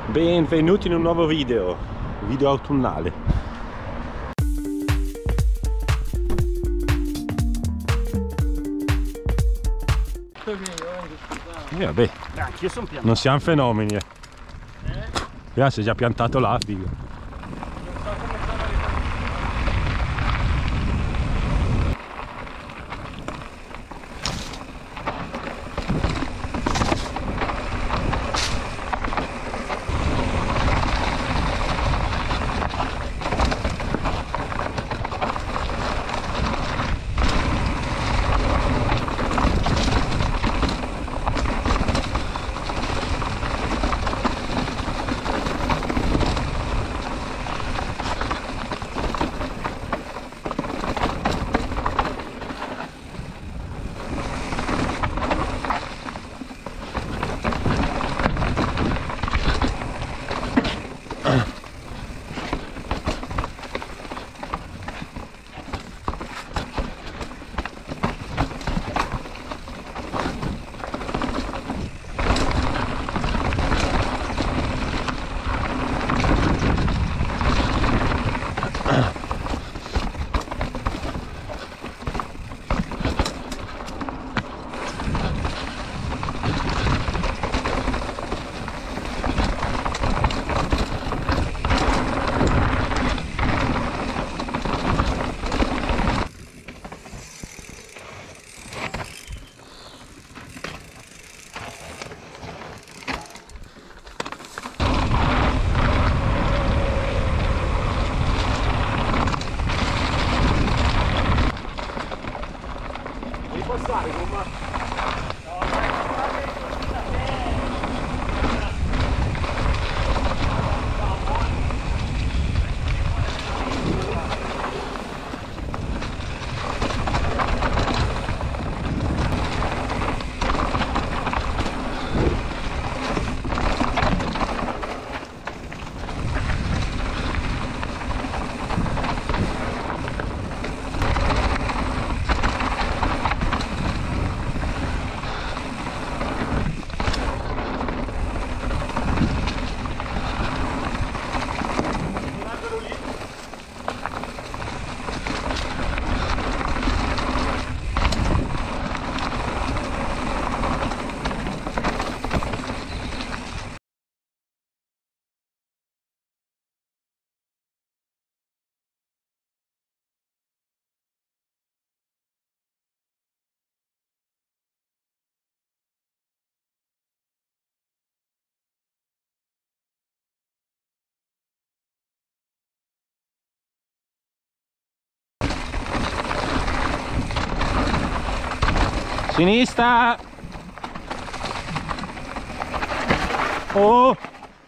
Benvenuti in un nuovo video autunnale. Vabbè, anch'io sono piantato. non siamo fenomeni. Si è già piantato là, figo. Sinistra! Oh!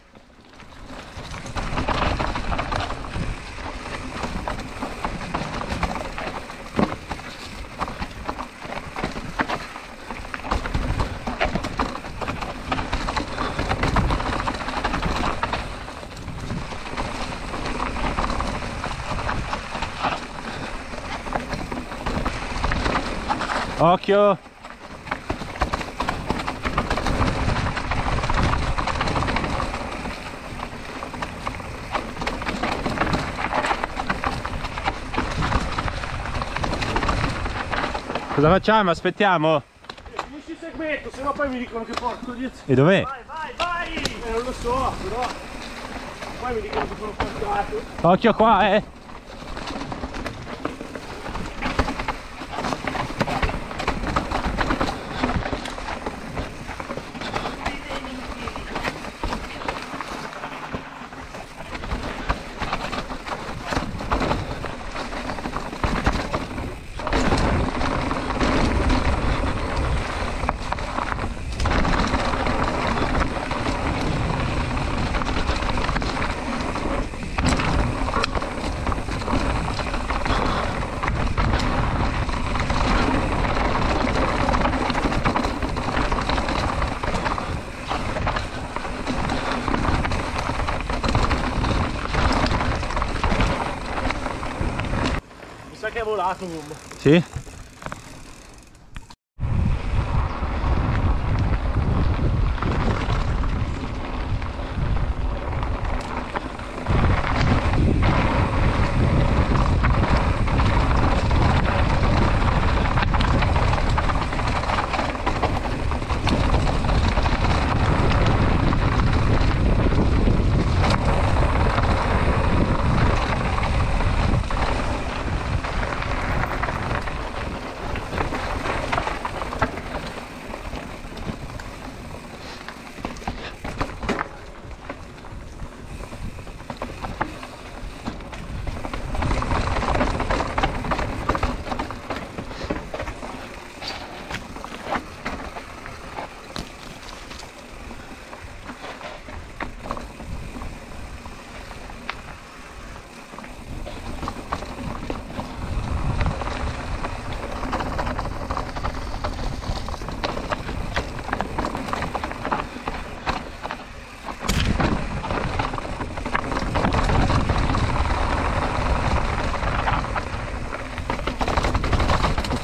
Occhio! Cosa facciamo? Aspettiamo? Finisci il segmento, sennò poi mi dicono che porto dietro. E dov'è? Vai! Non lo so, però poi mi dicono che sono portato. Occhio qua, Che è volato comunque. Sì?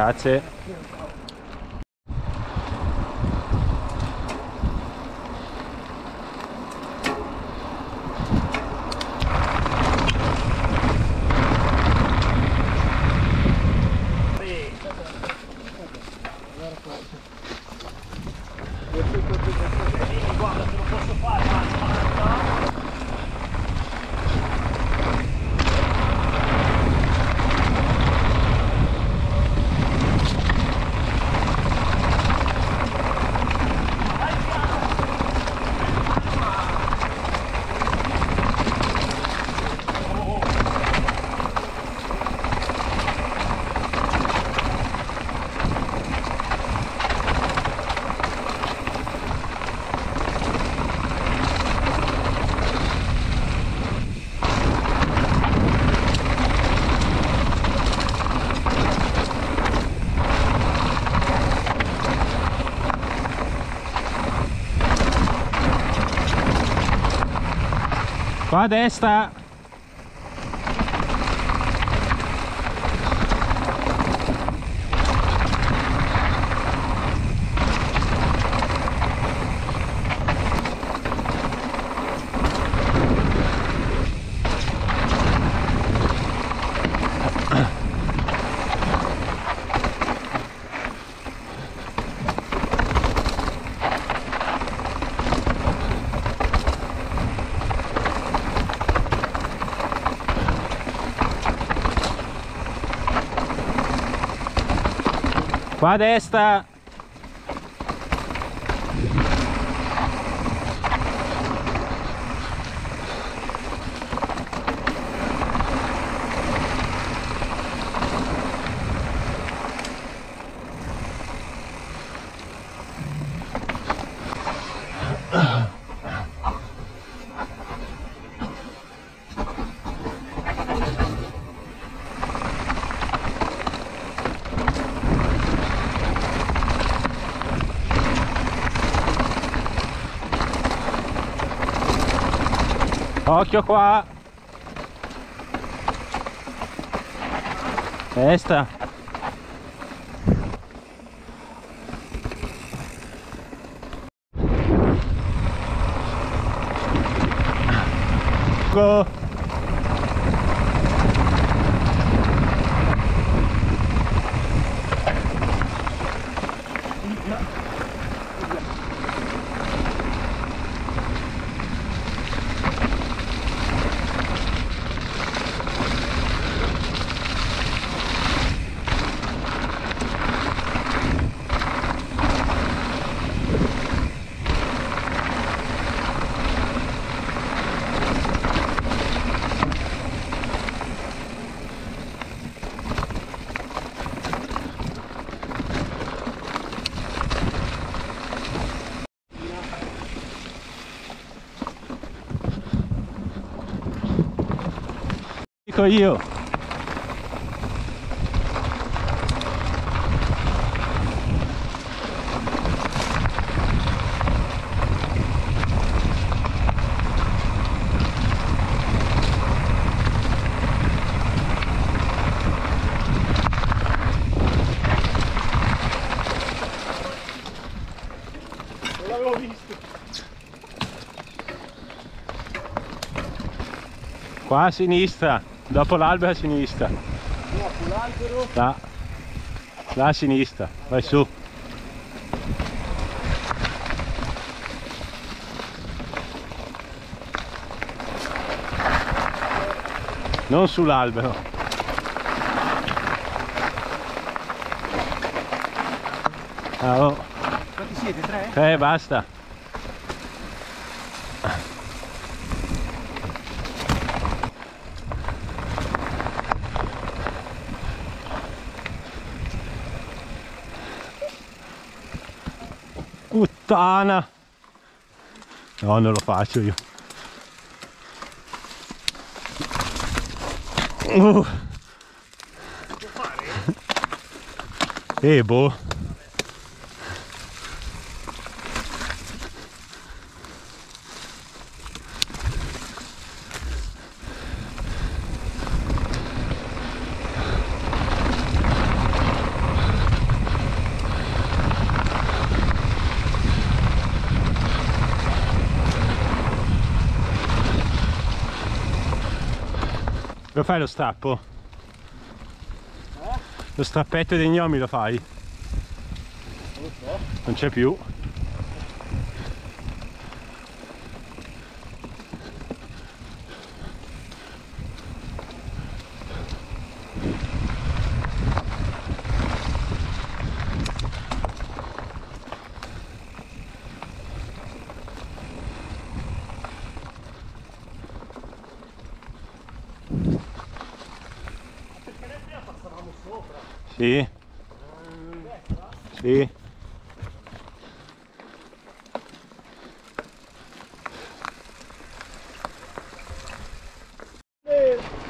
Grazie. Guarda, se lo posso fare, guarda. Qua a destra. Qua a destra. Occhio qua. Destra. Go. Dico io. Non l'avevo visto. Qua a sinistra, dopo l'albero a sinistra. Dopo l'albero. Là. Là a sinistra, vai su. Non sull'albero. Ah, oh. Quanti siete? Tre? Basta. Puttana. No, non lo faccio io. Può fare? Boh. Lo fai lo strappo? Lo strappetto dei gnomi lo fai? Non lo so. Non c'è più. Passavamo sopra. Sì. Sì.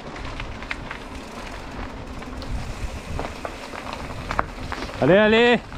Allez, allez!